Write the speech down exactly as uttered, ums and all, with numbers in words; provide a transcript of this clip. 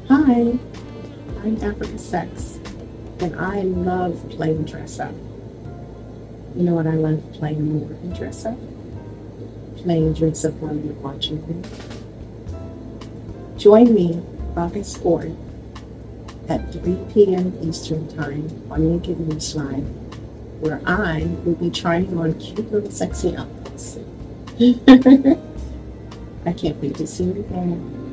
Hi, I'm Africa Sexxx, and I love playing dress up. You know what I love playing more than dress up? Playing dress up while you're watching me. Join me August fourth at three p m Eastern Time on Naked News Live, where I will be trying on cute little sexy outfits. I can't wait to see you again.